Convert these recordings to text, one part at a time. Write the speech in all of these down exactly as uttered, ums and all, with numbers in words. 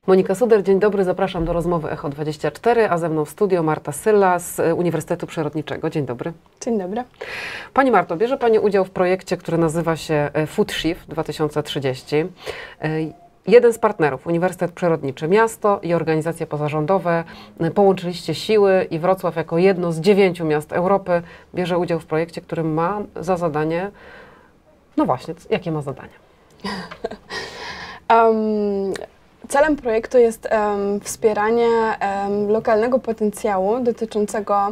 Monika Suder, dzień dobry, zapraszam do rozmowy Echo dwadzieścia cztery, a ze mną w studio Marta Sylla z Uniwersytetu Przyrodniczego. Dzień dobry. Dzień dobry. Pani Marto, bierze Pani udział w projekcie, który nazywa się Food Shift dwa tysiące trzydzieści. Jeden z partnerów, Uniwersytet Przyrodniczy Miasto i organizacje pozarządowe, połączyliście siły i Wrocław jako jedno z dziewięciu miast Europy bierze udział w projekcie, który ma za zadanie, no właśnie, jakie ma zadanie? um, celem projektu jest um, wspieranie um, lokalnego potencjału dotyczącego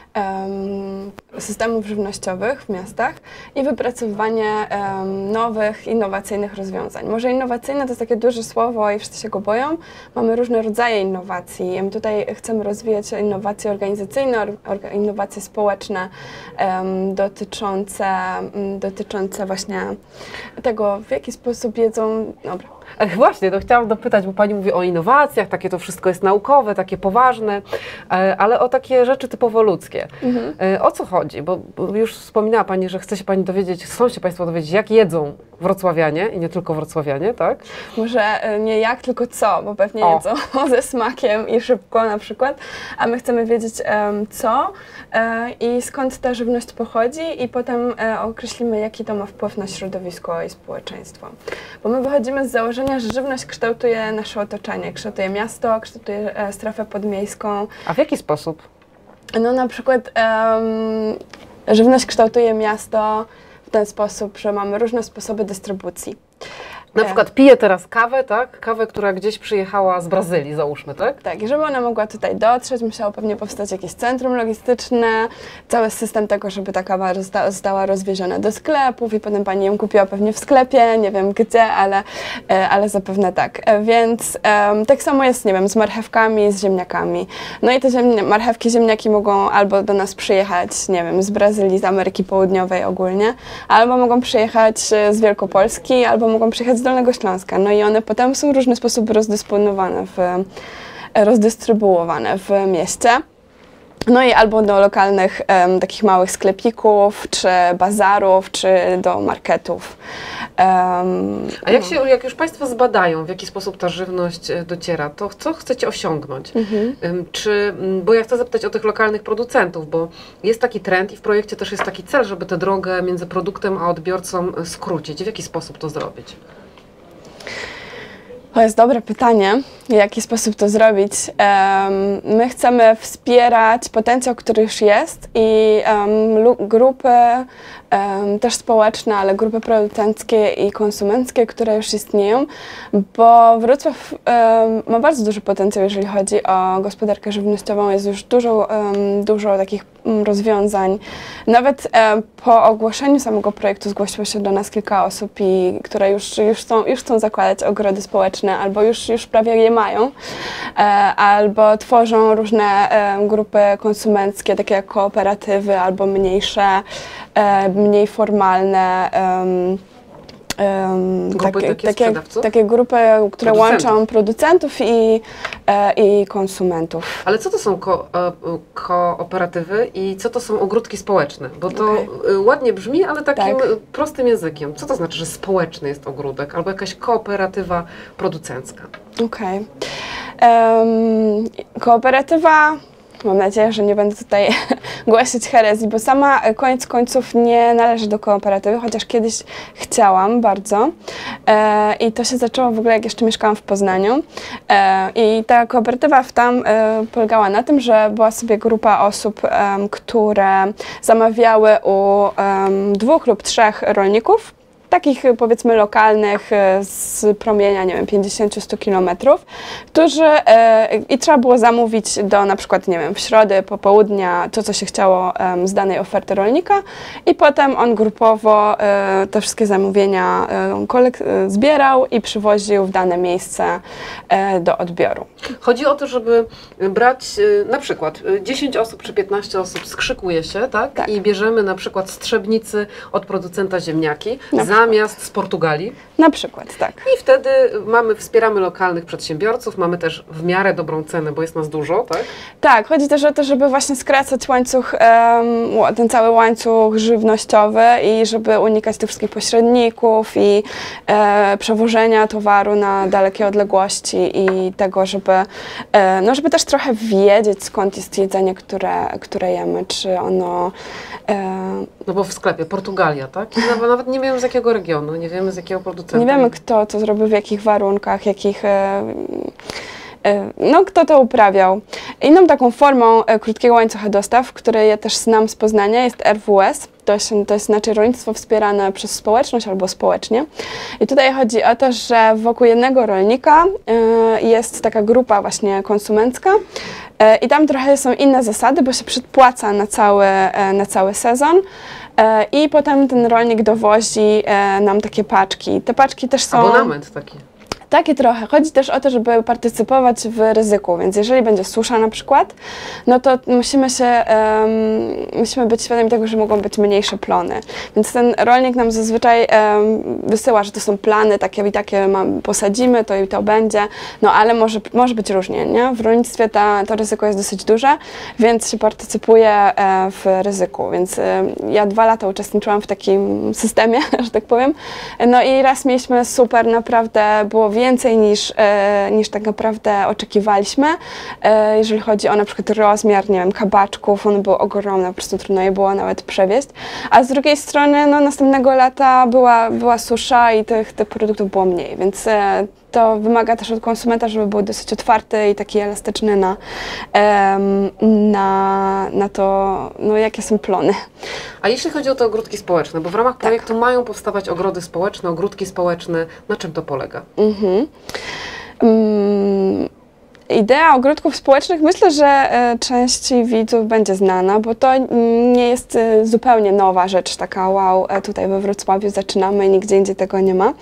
um, systemów żywnościowych w miastach i wypracowywanie um, nowych, innowacyjnych rozwiązań. Może innowacyjne to jest takie duże słowo i wszyscy się go boją. Mamy różne rodzaje innowacji. My tutaj chcemy rozwijać innowacje organizacyjne, or, innowacje społeczne um, dotyczące, um, dotyczące właśnie tego, w jaki sposób jedzą... Dobra. Ech, właśnie, to chciałam dopytać, bo Pani mówi o innowacjach, takie to wszystko jest naukowe, takie poważne, ale o takie rzeczy typowo ludzkie. Mhm. O co chodzi? Bo, bo już wspominała Pani, że chce się Pani dowiedzieć, chcą się Państwo dowiedzieć, jak jedzą wrocławianie i nie tylko wrocławianie, tak? Może nie jak, tylko co, bo pewnie o. jedzą ze smakiem i szybko na przykład, a my chcemy wiedzieć um, co e, i skąd ta żywność pochodzi i potem e, określimy, jaki to ma wpływ na środowisko i społeczeństwo. Bo my wychodzimy z założenia, że żywność kształtuje nasze otoczenie, kształtuje miasto, kształtuje e, strefę podmiejską. A w jaki sposób? No na przykład um, żywność kształtuje miasto w ten sposób, że mamy różne sposoby dystrybucji. Na przykład piję teraz kawę, tak? Kawę, która gdzieś przyjechała z Brazylii, załóżmy, tak? Tak, i żeby ona mogła tutaj dotrzeć, musiało pewnie powstać jakieś centrum logistyczne, cały system tego, żeby ta kawa została, została rozwieziona do sklepów i potem pani ją kupiła pewnie w sklepie, nie wiem gdzie, ale, ale zapewne tak. Więc um, tak samo jest, nie wiem, z marchewkami, z ziemniakami. No i te ziemnia, marchewki, ziemniaki mogą albo do nas przyjechać, nie wiem, z Brazylii, z Ameryki Południowej ogólnie, albo mogą przyjechać z Wielkopolski, albo mogą przyjechać z Dolnego Śląska. No i one potem są w różny sposób rozdysponowane, w, rozdystrybuowane w mieście. No i albo do lokalnych um, takich małych sklepików, czy bazarów, czy do marketów. Um, A jak, się, jak już Państwo zbadają, w jaki sposób ta żywność dociera, to co chcecie osiągnąć? Mhm. Czy, bo ja chcę zapytać o tych lokalnych producentów, bo jest taki trend i w projekcie też jest taki cel, żeby tę drogę między produktem a odbiorcą skrócić. W jaki sposób to zrobić? To jest dobre pytanie, w jaki sposób to zrobić. Um, my chcemy wspierać potencjał, który już jest i um, grupy um, też społeczne, ale grupy producenckie i konsumenckie, które już istnieją, bo Wrocław um, ma bardzo duży potencjał, jeżeli chodzi o gospodarkę żywnościową. Jest już dużo, um, dużo takich um, rozwiązań. Nawet um, po ogłoszeniu samego projektu zgłosiło się do nas kilka osób, i, które już, już, chcą, już chcą zakładać ogrody społeczne, albo już, już prawie je mają, e, albo tworzą różne e, grupy konsumenckie, takie jak kooperatywy, albo mniejsze, e, mniej formalne um, um, grupy takie, takie, takie, takie grupy, które producentów. łączą producentów i, e, i konsumentów. Ale co to są ko kooperatywy i co to są ogródki społeczne? Bo to okay. ładnie brzmi, ale takim tak. prostym językiem. Co to znaczy, że społeczny jest ogródek albo jakaś kooperatywa producencka? Okej. Okay. Um, kooperatywa... Mam nadzieję, że nie będę tutaj głosić herezji, bo sama koniec końców nie należy do kooperatywy, chociaż kiedyś chciałam bardzo. E, I to się zaczęło w ogóle, jak jeszcze mieszkałam w Poznaniu. E, I ta kooperatywa w tam e, polegała na tym, że była sobie grupa osób, e, które zamawiały u e, dwóch lub trzech rolników, takich powiedzmy lokalnych, z promienia, nie wiem, pięćdziesiąt do stu kilometrów, którzy e, i trzeba było zamówić do na przykład, nie wiem, w środę, popołudnia to, co się chciało e, z danej oferty rolnika, i potem on grupowo e, te wszystkie zamówienia e, kolek e, zbierał i przywoził w dane miejsce e, do odbioru. Chodzi o to, żeby brać e, na przykład dziesięć osób czy piętnaście osób skrzykuje się, tak? Tak. I bierzemy na przykład z Trzebnicy od producenta ziemniaki, za zamiast z Portugalii. Na przykład, tak. I wtedy mamy, wspieramy lokalnych przedsiębiorców, mamy też w miarę dobrą cenę, bo jest nas dużo, tak? Tak, chodzi też o to, żeby właśnie skracać łańcuch, um, ten cały łańcuch żywnościowy i żeby unikać tych wszystkich pośredników i e, przewożenia towaru na dalekie odległości i tego, żeby, e, no, żeby też trochę wiedzieć, skąd jest jedzenie, które, które jemy, czy ono... E, no bo w sklepie Portugalia, tak? I nawet, nawet nie wiemy z jakiego regionu, nie wiemy z jakiego producenta. Nie wiemy, kto to zrobił, w jakich warunkach, jakich... E, no, kto to uprawiał. Inną taką formą e, krótkiego łańcucha dostaw, które ja też znam z Poznania, jest R W S. To, się, to jest znaczy rolnictwo wspierane przez społeczność albo społecznie. I tutaj chodzi o to, że wokół jednego rolnika y, jest taka grupa właśnie konsumencka y, i tam trochę są inne zasady, bo się przedpłaca na cały, y, na cały sezon. I potem ten rolnik dowozi y, nam takie paczki. Te paczki też są... Abonament taki. Takie trochę. Chodzi też o to, żeby partycypować w ryzyku, więc jeżeli będzie susza na przykład, no to musimy się, um, musimy być świadomi tego, że mogą być mniejsze plony. Więc ten rolnik nam zazwyczaj um, wysyła, że to są plany, takie i takie mam, posadzimy, to i to będzie, no ale może, może być różnie, nie? W rolnictwie ta, to ryzyko jest dosyć duże, więc się partycypuje e, w ryzyku, więc e, ja dwa lata uczestniczyłam w takim systemie, że tak powiem, no i raz mieliśmy super, naprawdę było więcej niż, e, niż tak naprawdę oczekiwaliśmy, e, jeżeli chodzi o na przykład rozmiar, nie wiem, kabaczków, one były ogromne, po prostu trudno je było nawet przewieźć, a z drugiej strony no, następnego lata była, była susza i tych, tych produktów było mniej, więc e, to wymaga też od konsumenta, żeby był dosyć otwarty i taki elastyczny na, em, na, na to, no, jakie są plony. A jeśli chodzi o te ogródki społeczne, bo w ramach projektu tak. mają powstawać ogrody społeczne, ogródki społeczne, na czym to polega? Mhm. Um, Idea ogródków społecznych myślę, że e, części widzów będzie znana, bo to nie jest e, zupełnie nowa rzecz, taka wow, e, tutaj we Wrocławiu zaczynamy i nigdzie indziej tego nie ma.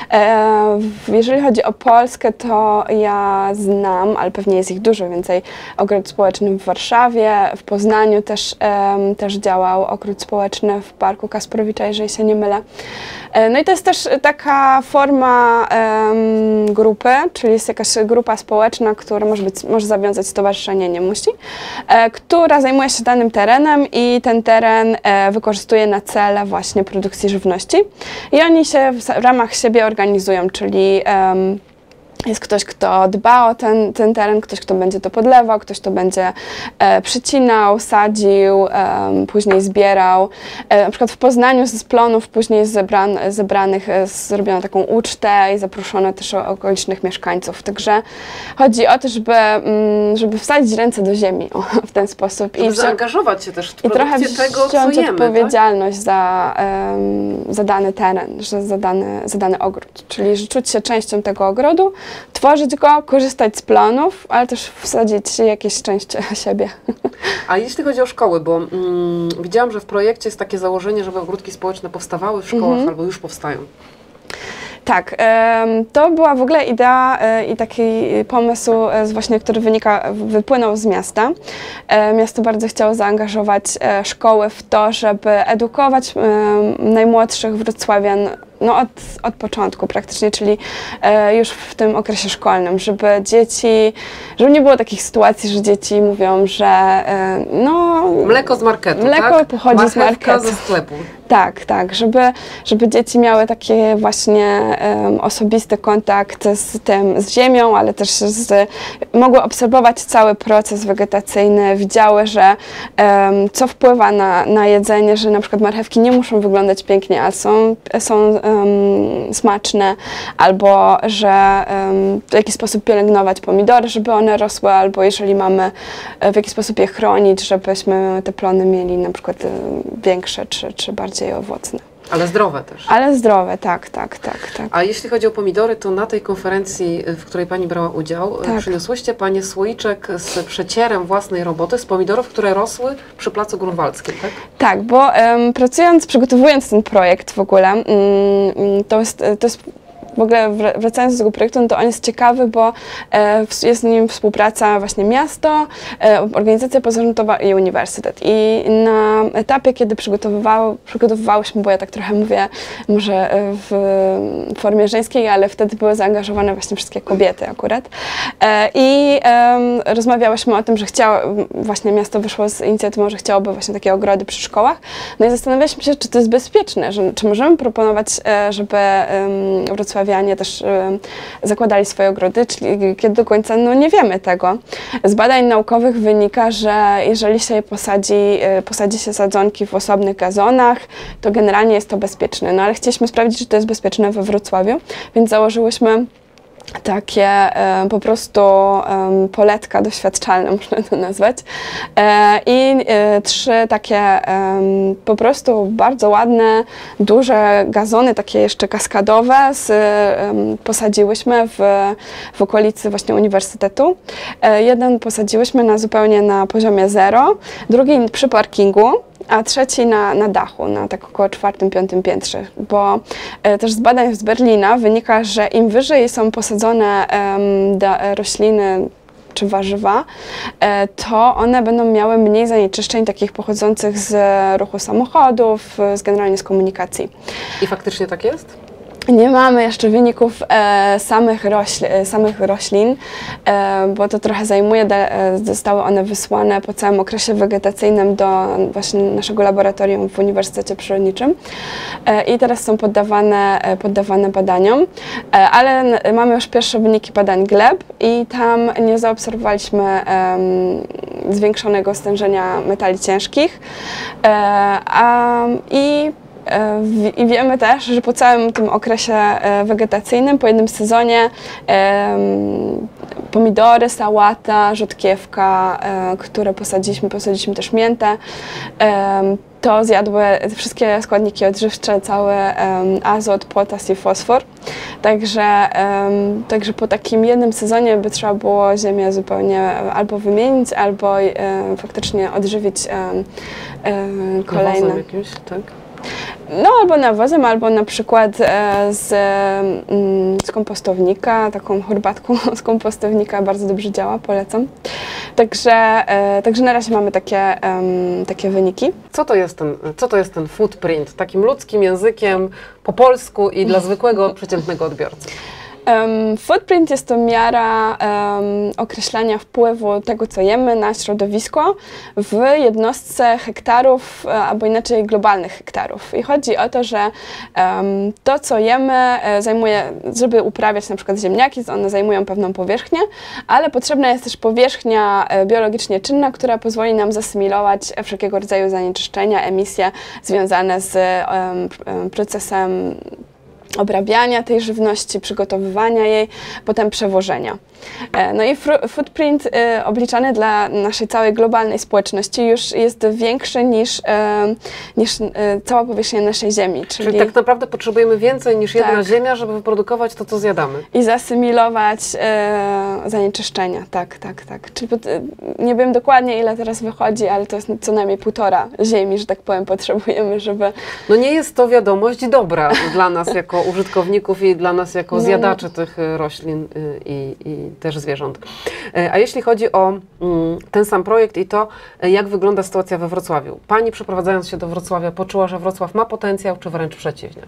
E, jeżeli chodzi o Polskę, to ja znam, ale pewnie jest ich dużo więcej, ogród społeczny w Warszawie, w Poznaniu też, e, też działał ogród społeczny w Parku Kasprowicza, jeżeli się nie mylę. E, no i to jest też taka forma e, grupy, czyli jest jakaś grupa społeczna, która może, być, może zawiązać stowarzyszenie, nie musi, e, która zajmuje się danym terenem i ten teren e, wykorzystuje na cele właśnie produkcji żywności. I oni się w, w ramach siebie organizują, czyli e, jest ktoś, kto dba o ten, ten teren, ktoś, kto będzie to podlewał, ktoś, kto będzie e, przycinał, sadził, e, później zbierał. E, na przykład w Poznaniu z plonów później zebran, zebranych e, zrobiono taką ucztę i zaproszono też okolicznych mieszkańców. Także chodzi o to, żeby, mm, żeby wsadzić ręce do ziemi o, w ten sposób. Żeby I zaangażować się też w i trochę tego, co jemy, odpowiedzialność tak? za, um, za dany teren, że za, dany, za dany ogród. Czyli że czuć się częścią tego ogrodu, tworzyć go, korzystać z planów, ale też wsadzić jakieś część siebie. A jeśli chodzi o szkoły, bo mm, widziałam, że w projekcie jest takie założenie, żeby ogródki społeczne powstawały w szkołach mm-hmm. albo już powstają. Tak, to była w ogóle idea i taki pomysł właśnie, który wynika, wypłynął z miasta. Miasto bardzo chciało zaangażować szkoły w to, żeby edukować najmłodszych wrocławian no od, od początku praktycznie, czyli e, już w tym okresie szkolnym, żeby dzieci, żeby nie było takich sytuacji, że dzieci mówią, że e, no... Mleko z marketu, Mleko tak? pochodzi Marchewka z marketu. ze sklepu. Tak, tak, żeby, żeby dzieci miały taki właśnie um, osobisty kontakt z tym, z ziemią, ale też z, mogły obserwować cały proces wegetacyjny, widziały, że um, co wpływa na, na jedzenie, że na przykład marchewki nie muszą wyglądać pięknie, a są, są um, smaczne, albo że um, w jakiś sposób pielęgnować pomidory, żeby one rosły, albo jeżeli mamy w jakiś sposób je chronić, żebyśmy te plony mieli na przykład większe czy, czy bardziej owocne. Ale zdrowe też. Ale zdrowe, tak, tak, tak, tak. A jeśli chodzi o pomidory, to na tej konferencji, w której Pani brała udział, tak. przyniosłyście Panie słoiczek z przecierem własnej roboty, z pomidorów, które rosły przy Placu Grunwaldzkim, tak? Tak, bo um, pracując, przygotowując ten projekt w ogóle, um, to jest, to jest w ogóle wracając do tego projektu, no to on jest ciekawy, bo e, jest w nim współpraca właśnie miasto, e, organizacja pozarządowa i uniwersytet. I na etapie, kiedy przygotowywało, przygotowywałyśmy, bo ja tak trochę mówię może w formie żeńskiej, ale wtedy były zaangażowane właśnie wszystkie kobiety akurat. E, I e, rozmawiałyśmy o tym, że chciało, właśnie miasto wyszło z inicjatywą, że chciałoby właśnie takie ogrody przy szkołach. No i zastanawialiśmy się, czy to jest bezpieczne, że, czy możemy proponować, e, żeby e, wrocławianie też e, zakładali swoje ogrody, czyli kiedy do końca no nie wiemy tego. Z badań naukowych wynika, że jeżeli się posadzi, e, posadzi się sadzonki w osobnych gazonach, to generalnie jest to bezpieczne. No ale chcieliśmy sprawdzić, czy to jest bezpieczne we Wrocławiu, więc założyłyśmy takie e, po prostu e, poletka doświadczalne, można to nazwać. E, I e, trzy takie e, po prostu bardzo ładne, duże gazony, takie jeszcze kaskadowe, z, e, posadziłyśmy w, w okolicy właśnie uniwersytetu. E, jeden posadziłyśmy na zupełnie na poziomie zero, drugi przy parkingu, a trzeci na, na dachu, na tak około czwartym, piątym piętrze, bo e, też z badań z Berlina wynika, że im wyżej są posadzone em, da, rośliny czy warzywa, e, to one będą miały mniej zanieczyszczeń takich pochodzących z ruchu samochodów, z generalnie z komunikacji. I faktycznie tak jest? Nie mamy jeszcze wyników e, samych, rośl, e, samych roślin, e, bo to trochę zajmuje. De, e, zostały one wysłane po całym okresie wegetacyjnym do właśnie naszego laboratorium w Uniwersytecie Przyrodniczym e, i teraz są poddawane, e, poddawane badaniom, e, ale mamy już pierwsze wyniki badań gleb i tam nie zaobserwowaliśmy e, zwiększonego stężenia metali ciężkich e, a, i I wiemy też, że po całym tym okresie wegetacyjnym, po jednym sezonie pomidory, sałata, rzodkiewka, które posadziliśmy, posadziliśmy też miętę, to zjadły wszystkie składniki odżywcze, cały azot, potas i fosfor. Także, także po takim jednym sezonie by trzeba było ziemię zupełnie albo wymienić, albo faktycznie odżywić kolejne. Nawozem jakimś, tak? No albo nawozem, albo na przykład e, z, z kompostownika, taką herbatką z kompostownika bardzo dobrze działa, polecam. Także, e, także na razie mamy takie, e, takie wyniki. Co to jest ten, co to jest ten footprint? Takim ludzkim językiem, po polsku i dla zwykłego, przeciętnego odbiorcy. Um, footprint jest to miara um, określania wpływu tego, co jemy, na środowisko w jednostce hektarów, albo inaczej globalnych hektarów. I chodzi o to, że um, to, co jemy, zajmuje, żeby uprawiać na przykład ziemniaki, one zajmują pewną powierzchnię, ale potrzebna jest też powierzchnia biologicznie czynna, która pozwoli nam zasymilować wszelkiego rodzaju zanieczyszczenia, emisje związane z um, procesem obrabiania tej żywności, przygotowywania jej, potem przewożenia. No i footprint y, obliczany dla naszej całej globalnej społeczności już jest większy niż, y, niż y, cała powierzchnia naszej Ziemi. Czyli, czyli tak naprawdę potrzebujemy więcej niż jedna tak. ziemia, żeby wyprodukować to, co zjadamy. I zasymilować y, zanieczyszczenia, tak, tak, tak. Czyli y, nie wiem dokładnie, ile teraz wychodzi, ale to jest co najmniej półtora ziemi, że tak powiem, potrzebujemy, żeby... No nie jest to wiadomość dobra dla nas jako użytkowników i dla nas jako zjadaczy no. tych roślin i, i też zwierząt. A jeśli chodzi o ten sam projekt i to, jak wygląda sytuacja we Wrocławiu. Pani, przeprowadzając się do Wrocławia, poczuła, że Wrocław ma potencjał, czy wręcz przeciwnie?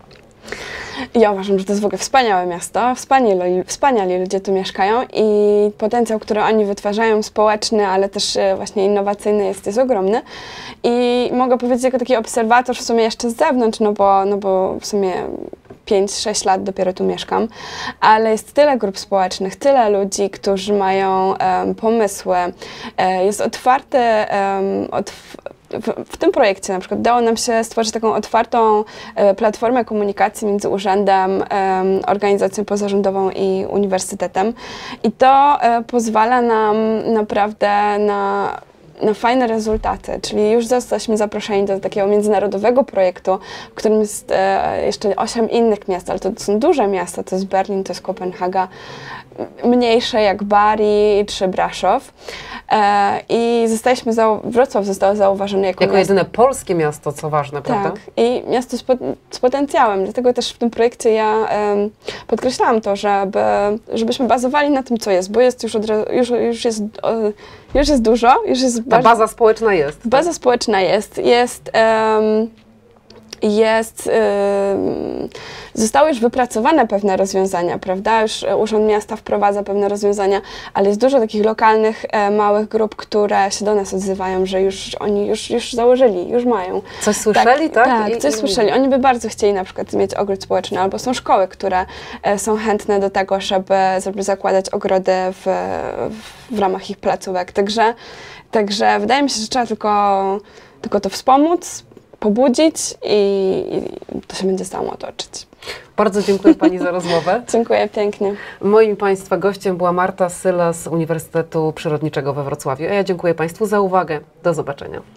Ja uważam, że to jest w ogóle wspaniałe miasto, wspaniali, wspaniali ludzie tu mieszkają i potencjał, który oni wytwarzają, społeczny, ale też właśnie innowacyjny jest, jest ogromny. I mogę powiedzieć jako taki obserwator w sumie jeszcze z zewnątrz, no bo, no bo w sumie pięć sześć lat dopiero tu mieszkam, ale jest tyle grup społecznych, tyle ludzi, którzy mają um, pomysły, e, jest otwarty, um, otw w, w tym projekcie na przykład udało nam się stworzyć taką otwartą e, platformę komunikacji między urzędem, e, organizacją pozarządową i uniwersytetem i to e, pozwala nam naprawdę na na fajne rezultaty, czyli już zostaliśmy zaproszeni do takiego międzynarodowego projektu, w którym jest e, jeszcze osiem innych miast, ale to są duże miasta, to jest Berlin, to jest Kopenhaga, mniejsze jak Bari czy Braszow. E, I zostaliśmy, zau- Wrocław został zauważony jako, Jako miasto. jedyne polskie miasto, co ważne, prawda? Tak, i miasto z, pot- z potencjałem. Dlatego też w tym projekcie ja em, podkreślałam to, żeby, żebyśmy bazowali na tym, co jest, bo jest już, od razu, już, już, jest, o, już jest dużo. Już jest Ta bardzo, baza społeczna jest. tak? baza społeczna jest. Jest... em, jest, ym, zostały już wypracowane pewne rozwiązania, prawda? Już e, Urząd Miasta wprowadza pewne rozwiązania, ale jest dużo takich lokalnych, e, małych grup, które się do nas odzywają, że już oni już, już założyli, już mają. Coś słyszeli, tak? Tak, I- coś i- słyszeli. Oni by bardzo chcieli na przykład mieć ogród społeczny, albo są szkoły, które e, są chętne do tego, żeby, żeby zakładać ogrody w, w, w ramach ich placówek. Także, także wydaje mi się, że trzeba tylko, tylko to wspomóc, pobudzić i, i to się będzie samo otoczyć. Bardzo dziękuję Pani za rozmowę. Dziękuję pięknie. Moim Państwa gościem była Marta Syla z Uniwersytetu Przyrodniczego we Wrocławiu. A ja dziękuję Państwu za uwagę. Do zobaczenia.